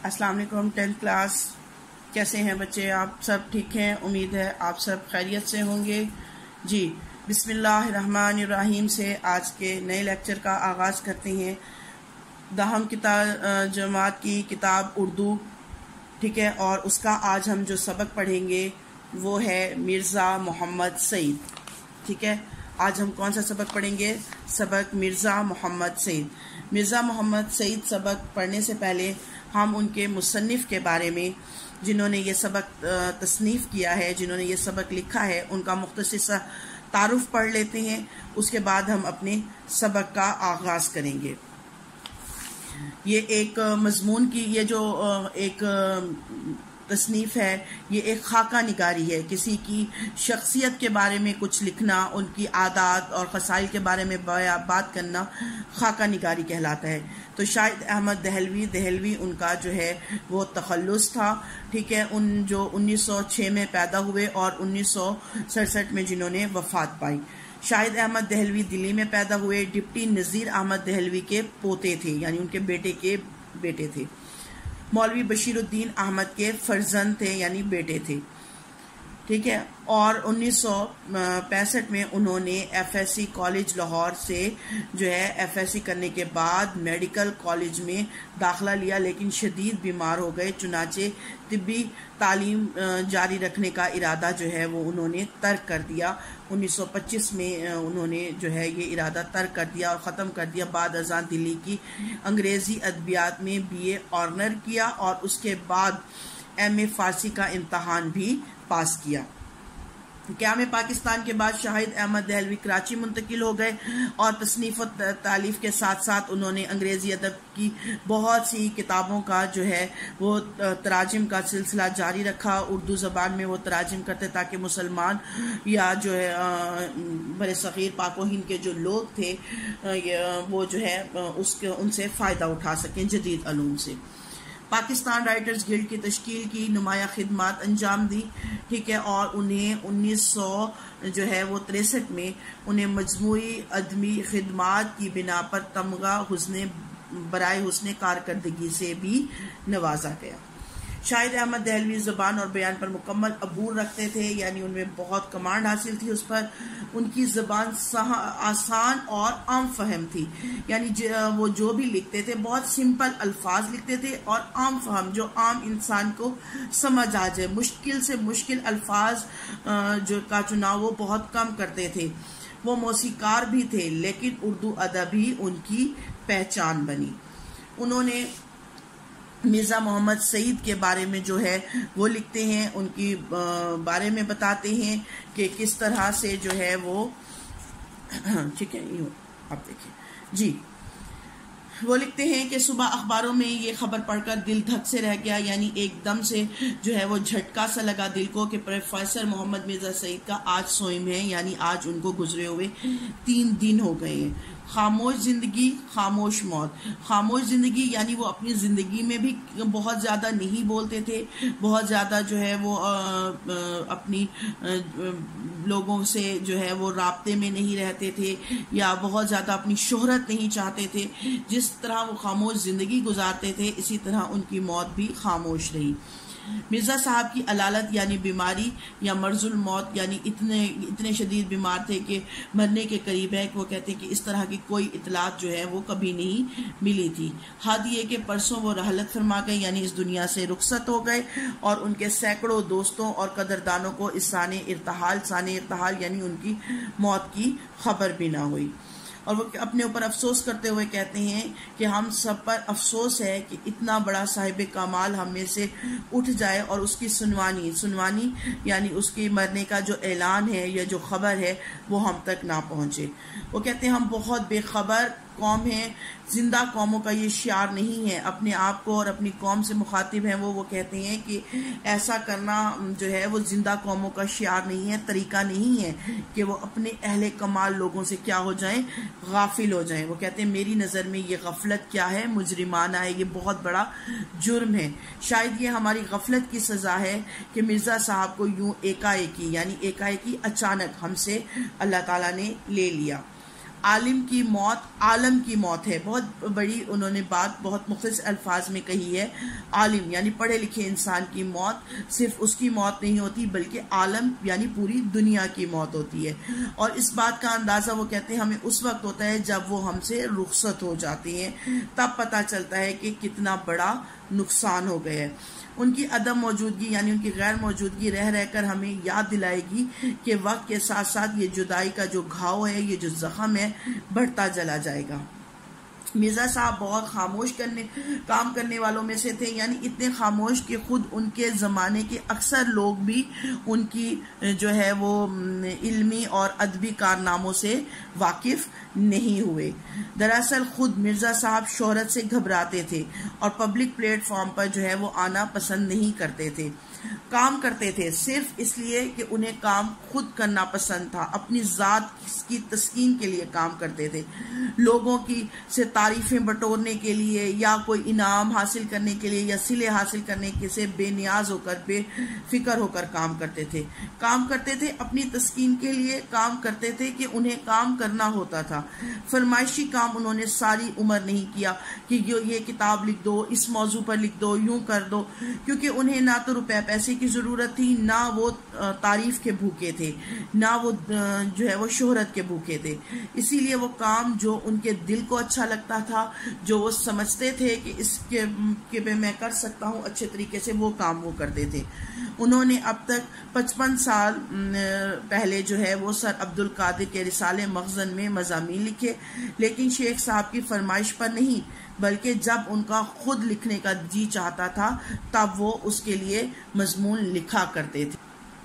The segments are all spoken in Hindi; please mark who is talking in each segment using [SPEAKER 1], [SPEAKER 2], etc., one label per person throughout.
[SPEAKER 1] अस्सलाम वालेकुम 10th क्लास। कैसे हैं बच्चे? आप सब ठीक हैं? उम्मीद है आप सब खैरियत से होंगे। जी, बिस्मिल्लाहिर्रहमानिर्रहीम से आज के नए लेक्चर का आगाज़ करते हैं। दहम किताब जमात की किताब उर्दू, ठीक है। और उसका आज हम जो सबक पढ़ेंगे वो है मिर्ज़ा मोहम्मद सईद, ठीक है। आज हम कौन सा सबक पढ़ेंगे? सबक मिर्ज़ा मोहम्मद सईद। मिर्ज़ा मोहम्मद सईद सबक पढ़ने से पहले हम उनके मुसन्निफ़ के बारे में, जिन्होंने ये सबक तसनीफ़ किया है, जिन्होंने ये सबक लिखा है, उनका मुख्तसर सा तारुफ पढ़ लेते हैं। उसके बाद हम अपने सबक का आगाज़ करेंगे। ये एक मजमून की ये जो एक तसनीफ़ है, ये एक खाका निगारी है। किसी की शख्सियत के बारे में कुछ लिखना, उनकी आदात और खसाइल के बारे में बात करना खाका निगारी कहलाता है। तो शाहिद अहमद दहलवी उनका जो है वो तखल्लुस था, ठीक है। उन जो 1906 में पैदा हुए और 1967 में जिन्होंने वफ़ात पाई। शाहिद अहमद दहलवी दिल्ली में पैदा हुए। डिप्टी नज़ीर अहमद दहलवी के पोते थे, यानी उनके बेटे थे। मौलवी बशीरुद्दीन अहमद के फर्जंद थे, यानी बेटे थे, ठीक है। और 1965 में उन्होंने FSC कॉलेज लाहौर से जो है FSC करने के बाद मेडिकल कॉलेज में दाखिला लिया, लेकिन शदीद बीमार हो गए। चुनाचे तिब्बी तालीम जारी रखने का इरादा जो है वो उन्होंने तर्क कर दिया। 1925 में उन्होंने जो है ये इरादा तर्क कर दिया और ख़त्म कर दिया। बाद अज़ां दिल्ली की अंग्रेज़ी अदबियात में BA ऑनर किया और उसके बाद MA फ़ारसी का इम्तहान भी पास किया। क़याम पाकिस्तान के बाद शाहिद अहमद दहलवी कराची मुंतकिल हो गए और तसनीफ़ और तालीफ़ के साथ साथ उन्होंने अंग्रेज़ी अदब की बहुत सी किताबों का जो है वो तराजिम का सिलसिला जारी रखा। उर्दू ज़बान में वो तराजिम करते ताकि मुसलमान या जो है बड़े सग़ीर पाक व हिंद के जो लोग थे वो जो है उनसे फ़ायदा उठा सकें जदीद अलूम से। पाकिस्तान राइटर्स गिल्ड की तश्कील की, नुमाया खिदमात अंजाम दी, ठीक है। और उन्हें 1963 में उन्हें मजमूई अदमी खिदमात की बिना पर तमगा बराए हुस्ने कारकर्दगी से भी नवाजा गया। शाहिद अहमद दहलवी ज़बान और बयान पर मुकम्मल अबूर रखते थे, यानी उनमें बहुत कमांड हासिल थी उस पर। उनकी ज़बान आसान और आम फहम थी, यानी वो जो भी लिखते थे बहुत सिंपल अल्फाज लिखते थे और आम फहम, जो आम इंसान को समझ आ जाए। मुश्किल से मुश्किल अल्फाज जो का चुनाव वो बहुत कम करते थे। वो मौसीकार भी थे, लेकिन उर्दू अदब ही उनकी पहचान बनी। उन्होंने मिर्ज़ा मोहम्मद सईद के बारे में जो है वो लिखते हैं, उनकी बारे में बताते हैं कि किस तरह से जो है वो ठीक है। यूँ आप देखिए जी, वो लिखते हैं कि सुबह अखबारों में ये खबर पढ़कर दिल धक से रह गया, यानी एकदम से जो है वो झटका सा लगा दिल को कि प्रोफेसर मोहम्मद मिर्ज़ा सईद का आज सोइम है, यानी आज उनको गुजरे हुए 3 दिन हो गए हैं। खामोश ज़िंदगी खामोश मौत। खामोश ज़िंदगी यानी वो अपनी ज़िंदगी में भी बहुत ज़्यादा नहीं बोलते थे, बहुत ज़्यादा जो है वो अपनी लोगों से जो है वो राब्ते में नहीं रहते थे या बहुत ज़्यादा अपनी शोहरत नहीं चाहते थे। जिस तरह वो खामोश ज़िंदगी गुजारते थे, इसी तरह उनकी मौत भी खामोश रही। मिर्ज़ा साहब की अलालत यानी बीमारी या मर्जुल मौत, यानी इतने शदीद बीमार थे कि मरने के करीब है। कि वो कहते हैं कि इस तरह की कोई इतलात जो है वो कभी नहीं मिली थी। हाथ ये कि परसों वो रहलत फरमा गए, यानी इस दुनिया से रुखसत हो गए और उनके सैकड़ों दोस्तों और कदरदानों को इस साने इर्तहाल यानी उनकी मौत की खबर भी ना हुई। और वो अपने ऊपर अफसोस करते हुए कहते हैं कि हम सब पर अफसोस है कि इतना बड़ा साहिब कमाल हम में से उठ जाए और उसकी सुनवानी यानी उसकी मरने का जो ऐलान है या जो खबर है वो हम तक ना पहुँचे। वो कहते हैं हम बहुत बेखबर कौम है, जिंदा कौमों का ये शियार नहीं है। अपने आप को और अपनी कौम से मुखातिब हैं वो कहते हैं कि ऐसा करना जो है वो जिंदा कौमों का शियार नहीं है, तरीका नहीं है कि वो अपने अहले कमाल लोगों से क्या हो जाएं, गाफिल हो जाएं। वो कहते हैं मेरी नज़र में ये गफलत क्या है, मुजरिमाना है, ये बहुत बड़ा जुर्म है। शायद ये हमारी गफलत की सज़ा है कि मिर्ज़ा साहब को यूं एकाएकी यानी एकाएकी अचानक हमसे अल्लाह ताला ने ले लिया। आलिम की मौत आलम की मौत है। बहुत बड़ी उन्होंने बात बहुत मुख्तलिफ अल्फाज में कही है। आलिम यानी पढ़े लिखे इंसान की मौत सिर्फ उसकी मौत नहीं होती, बल्कि आलम यानी पूरी दुनिया की मौत होती है। और इस बात का अंदाज़ा वो कहते हैं हमें उस वक्त होता है जब वो हमसे रुखसत हो जाती हैं, तब पता चलता है कि कितना बड़ा नुकसान हो गया है। उनकी अदम मौजूदगी यानी उनकी गैर मौजूदगी रह रहकर हमें याद दिलाएगी कि वक्त के साथ साथ ये जुदाई का जो घाव है, ये जो जख्म है, बढ़ता चला जाएगा। मिर्ज़ा साहब बहुत खामोश काम करने वालों में से थे, यानी इतने खामोश कि खुद उनके ज़माने के अक्सर लोग भी उनकी जो है वो इल्मी और अदबी कारनामों से वाकिफ़ नहीं हुए। दरअसल खुद मिर्ज़ा साहब शोहरत से घबराते थे और पब्लिक प्लेटफॉर्म पर जो है वो आना पसंद नहीं करते थे। काम करते थे सिर्फ इसलिए कि उन्हें काम खुद करना पसंद था, अपनी ज़ात की तस्कीन के लिए काम करते थे। लोगों की से तारीफ़ें बटोरने के लिए या कोई इनाम हासिल करने के लिए या सिले हासिल करने के से बेनियाज होकर बेफिक्र होकर काम करते थे। काम करते थे अपनी तस्कीन के लिए, काम करते थे कि उन्हें काम करना होता था। फरमाइशी काम उन्होंने सारी उम्र नहीं किया कि ये किताब लिख दो, इस मौजू पर लिख दो, यूं कर दो, क्योंकि उन्हें ना तो रुपए पैसे की ज़रूरत थी, ना वो तारीफ़ के भूखे थे, ना वो जो है वो शोहरत के भूखे थे। इसीलिए वो काम जो उनके दिल को अच्छा लगता था, जो वो समझते थे कि इसके पे मैं कर सकता हूँ अच्छे तरीके से, वो काम वो करते थे। उन्होंने अब तक 55 साल पहले जो है वो सर अब्दुल कादिर के रिसाले मखज़न में मज़ामीन लिखे, लेकिन शेख साहब की फरमाइश पर नहीं, बल्कि जब उनका खुद लिखने का जी चाहता था तब वो उसके लिए मजमून लिखा करते थे।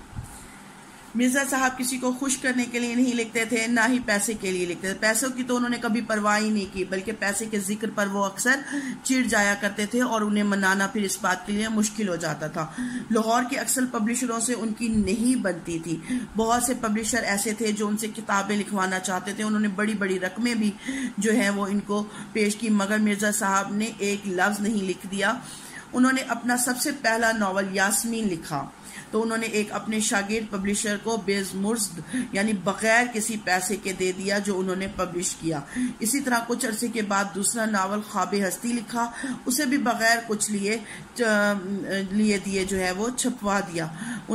[SPEAKER 1] मिर्ज़ा साहब किसी को खुश करने के लिए नहीं लिखते थे, ना ही पैसे के लिए लिखते थे। पैसों की तो उन्होंने कभी परवाह ही नहीं की, बल्कि पैसे के जिक्र पर वो अक्सर चिढ़ जाया करते थे और उन्हें मनाना फिर इस बात के लिए मुश्किल हो जाता था। लाहौर के अक्सर पब्लिशरों से उनकी नहीं बनती थी। बहुत से पब्लिशर ऐसे थे जो उनसे किताबें लिखवाना चाहते थे। उन्होंने बड़ी बड़ी रकमें भी जो है वो इनको पेश की, मगर मिर्ज़ा साहब ने एक लफ्ज़ नहीं लिख दिया। उन्होंने अपना सबसे पहला नावल यास्मीन लिखा तो उन्होंने एक अपने शागिर्द पब्लिशर को बेज़मुर्द यानी बगैर किसी पैसे के दे दिया, जो उन्होंने पब्लिश किया। इसी तरह कुछ अरसे के बाद दूसरा नावल ख्वाब हस्ती लिखा, उसे भी बगैर कुछ लिए दिए जो है वो छपवा दिया।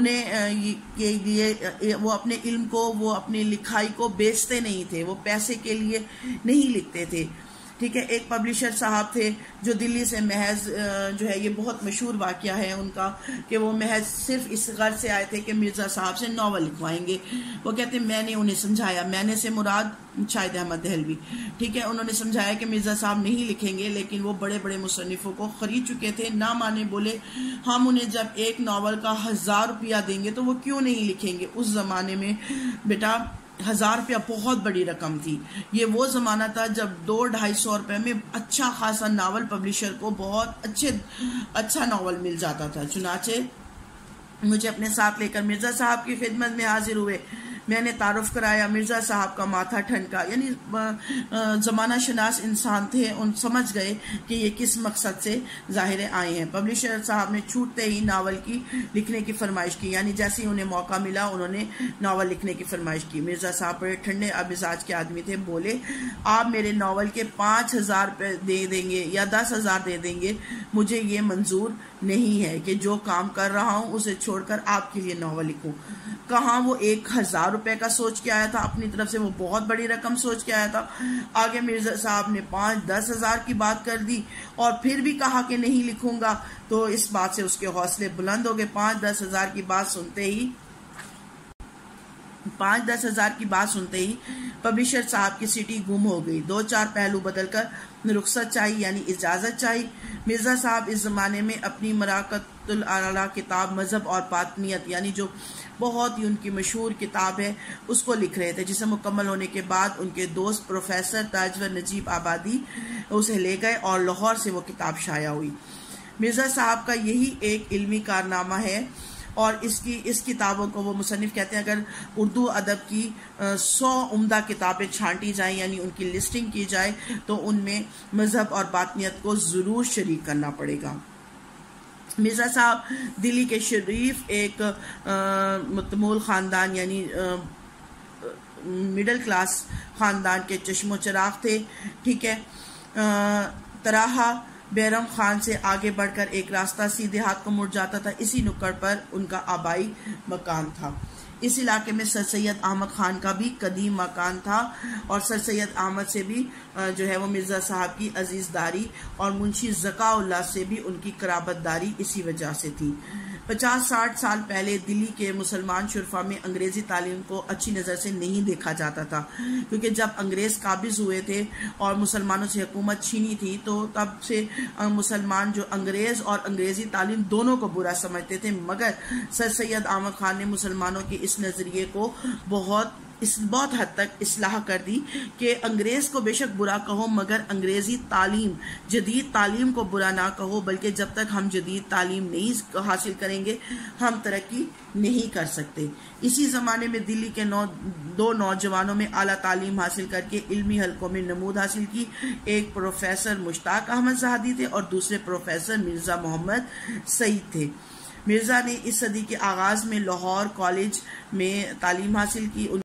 [SPEAKER 1] उन्हें वो अपने इल्म को, वो अपनी लिखाई को बेचते नहीं थे, वो पैसे के लिए नहीं लिखते थे। ठीक है। एक पब्लिशर साहब थे जो दिल्ली से महज जो है ये बहुत मशहूर वाक़या है उनका कि वो महज सिर्फ इस गर्ज से आए थे कि मिर्ज़ा साहब से नावल लिखवाएंगे। वो कहते मैंने उन्हें समझाया, मैंने से मुराद शाहिद अहमद दहलवी, ठीक है, उन्होंने समझाया कि मिर्ज़ा साहब नहीं लिखेंगे, लेकिन वो बड़े बड़े मुसन्निफ़ों को ख़रीद चुके थे। ना माने, बोले हम उन्हें जब एक नावल का 1000 रुपया देंगे तो वो क्यों नहीं लिखेंगे। उस ज़माने में बेटा 1000 रुपया बहुत बड़ी रकम थी। ये वो ज़माना था जब 200-250 रुपये में अच्छा खासा नावल पब्लिशर को बहुत अच्छा नावल मिल जाता था। चुनाचे मुझे अपने साथ लेकर मिर्ज़ा साहब की खिदमत में हाजिर हुए। मैंने तारुफ कराया, मिर्ज़ा साहब का माथा ठनका, यानी ज़माना शनास इंसान थे, उन समझ गए कि ये किस मकसद से ज़ाहिर आए हैं। पब्लिशर साहब ने छूटते ही नावल की लिखने की फरमाइश की, यानी जैसे ही उन्हें मौका मिला उन्होंने नावल लिखने की फरमाइश की। मिर्ज़ा साहब बड़े ठंडे मिजाज के आदमी थे, बोले आप मेरे नावल के 5000 रुपये दे देंगे या 10,000 दे देंगे, मुझे ये मंजूर नहीं है कि जो काम कर रहा हूँ उसे छोड़कर आपके लिए नावल लिखूँ। कहाँ वो 1000 रुपए का सोच के आया था अपनी तरफ से, वो बहुत बड़ी रकम सोच के आया था। आगे मिर्ज़ा साहब ने 5-10 हज़ार की बात कर दी और फिर भी कहा कि नहीं लिखूंगा, तो इस बात से उसके हौसले बुलंद हो गए। 5-10 हज़ार की बात सुनते ही 5-10 हज़ार की बात सुनते ही पब्लिशर साहब की सीटी गुम हो गई। 2-4 पहलू बदलकर रुखसत चाहिए, यानी इजाज़त चाहिए। मिर्ज़ा साहब इस ज़माने में अपनी मराकतुल आला किताब मज़हब और बातनियत, यानी जो बहुत ही उनकी मशहूर किताब है, उसको लिख रहे थे, जिसे मुकम्मल होने के बाद उनके दोस्त प्रोफेसर ताजवर नजीब आबादी उसे ले गए और लाहौर से वो किताब शाया हुई। मिर्ज़ा साहब का यही एक इल्मी कारनामा है और इस किताबों को वो मुसन्निफ कहते हैं अगर उर्दू अदब की 100 उम्दा किताबें छांटी जाएं, यानी उनकी लिस्टिंग की जाए, तो उनमें मज़हब और बातनियत को ज़रूर शरीक करना पड़ेगा। मिर्ज़ा साहब दिल्ली के शरीफ एक मतमूल ख़ानदान यानी मिडिल क्लास ख़ानदान के चश्मो चिराग थे। ठीक है, तराहा बैरम खान से आगे बढ़कर एक रास्ता सीधे हाथ को मुड़ जाता था। इसी नुक्कड़ पर उनका आबाई मकान था। इस इलाके में सर सैयद अहमद खान का भी कदीम मकान था और सर सैयद अहमद से भी जो है वो मिर्ज़ा साहब की अजीज़दारी और मुंशी ज़काउल्लाह से भी उनकी कराबतदारी इसी वजह से थी। 50-60 साल पहले दिल्ली के मुसलमान शुरफा में अंग्रेज़ी तालीम को अच्छी नज़र से नहीं देखा जाता था, क्योंकि जब अंग्रेज़ काबिज़ हुए थे और मुसलमानों से हुकूमत छीनी थी तो तब से मुसलमान जो अंग्रेज़ और अंग्रेज़ी तालीम दोनों को बुरा समझते थे। मगर सर सैयद अहमद खान ने मुसलमानों के इस नज़रिए को बहुत हद तक इस्लाह कर दी कि अंग्रेज़ को बेशक बुरा कहो मगर अंग्रेज़ी तालीम, जदीद तालीम को बुरा ना कहो, बल्कि जब तक हम जदीद तालीम नहीं हासिल करेंगे हम तरक्की नहीं कर सकते। इसी ज़माने में दिल्ली के दो नौजवानों में आला तालीम हासिल करके इल्मी हलकों में नमूद हासिल की। एक प्रोफेसर मुश्ताक अहमद ज़हादी थे और दूसरे प्रोफेसर मिर्ज़ा मोहम्मद सईद थे। मिर्ज़ा ने इस सदी के आगाज़ में लाहौर कॉलेज में तालीम हासिल की।